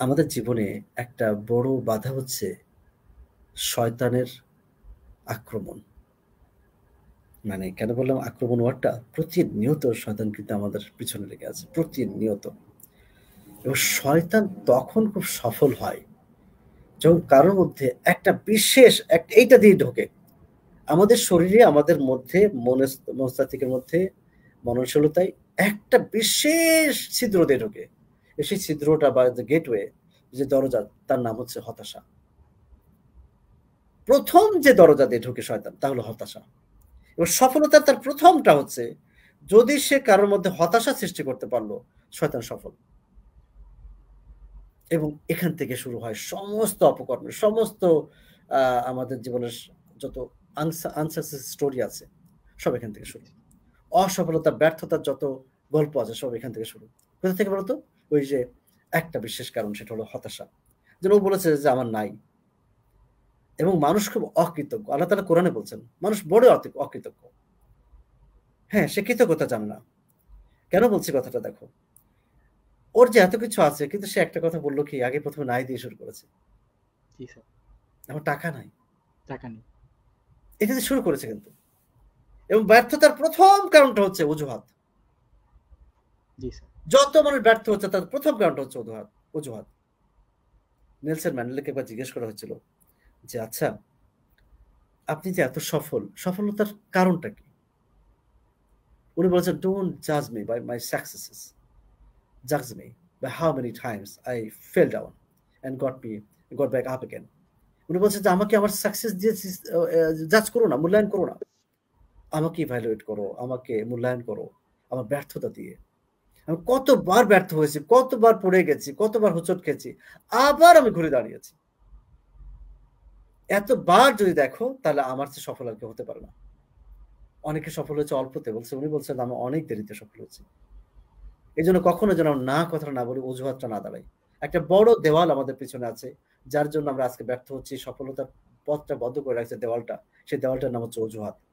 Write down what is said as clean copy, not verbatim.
আমাদের জীবনে একটা বড় বাধা হচ্ছে শয়তানের আক্রমণ। মানে কেন বললাম আক্রমণ ওয়ার্ডটা? প্রতিনিয়ত শয়তান কিন্তু আমাদের পিছনে লেগে আছে। প্রতিনিয়ত। এবং শয়তান তখন খুব সফল হয় যখন কারোর মধ্যে একটা বিশেষ এইটা দিয়ে ঢোকে। আমাদের শরীরে, আমাদের মধ্যে, মনস্তাত্ত্বিকের মধ্যে, মননশীলতায় একটা বিশেষ ছিদ্র দিয়ে ঢোকে। সেই ছিদ্রটা বা যে গেটওয়ে, যে দরজা, তার নাম হচ্ছে হতাশা। প্রথম যে দরজা দিয়ে ঢোকে শয়তান তা হলো হতাশা। এবং সফলতার তার প্রথমটা হচ্ছে, যদি সে কারোর মধ্যে হতাশা সৃষ্টি করতে পারলো, শয়তান সফল। এবং এখান থেকে শুরু হয় সমস্ত অপকর্মের, সমস্ত আমাদের জীবনের যত আনসাকসেস স্টোরি আছে, সব এখান থেকে শুরু। অসফলতা, ব্যর্থতার যত গল্প আছে সব এখান থেকে শুরু। কোথা থেকে বলতো? ওই যে একটা বিশেষ কারণ, সেটা হলো হতাশা। যেন ও বলেছে যে আমার নাই। এবং মানুষ খুব অকৃতজ্ঞ। আল্লাহ তাআলা কোরআনে বলছেন, মানুষ বড় অকৃতজ্ঞ। হ্যাঁ, সে কৃতজ্ঞতা জানে না। কেন বলছি কথাটা দেখো। ওর যে এত কিছু আছে, কিন্তু সে একটা কথা বলল কি, আগে প্রথমে নাই দিয়ে শুরু করেছে। জি স্যার। আমার টাকা নাই। টাকা নেই। এটা দিয়ে শুরু করেছে কিন্তু। এবং ব্যর্থতার প্রথম কারণটা হচ্ছে অজুহাত। জি স্যার। যত মানুষ ব্যর্থ হচ্ছে তার প্রথম কারণটা হচ্ছে অজুহাত। নেলসন ম্যান্ডেলাকে একবার জিজ্ঞেস করা হয়েছিল যে, আচ্ছা, আপনি যে এত সফলতার কারণটা কি? উনি বলেছেন, ডোন্ট জাজ মি বাই মাই সাকসেসেস, জাজ me by how many times I fell down and got back up again. উনি বলছেন যে আমাকে আমার সাকসেস দিয়ে জাজ করো না, মূল্যায়ন করো না। আমাকে ইভ্যালুয়েট করো, আমাকে মূল্যায়ন করো আমার ব্যর্থতা দিয়ে। আমি কতবার ব্যর্থ হয়েছি, কতবার পড়ে গেছি, কতবার হোঁচট খেয়েছি, আবার আমি ঘুরে দাঁড়িয়েছি। এতবার যদি দেখো, তাহলে আমার চেয়ে সফল আর কেউ হতে পারে না। অনেকে সফল হয়েছে অল্পতে, উনি বলছেন আমি অনেক দেরিতে সফল হয়েছি। এই জন্য কখনো যেন না কথাটা না বলি, অজুহাতটা না দাঁড়াই। একটা বড় দেওয়াল আমাদের পিছনে আছে, যার জন্য আমরা আজকে ব্যর্থ হচ্ছি। সফলতার পথটা বন্ধ করে রাখছে দেওয়ালটা। সেই দেওয়ালটার নাম হচ্ছে অজুহাত।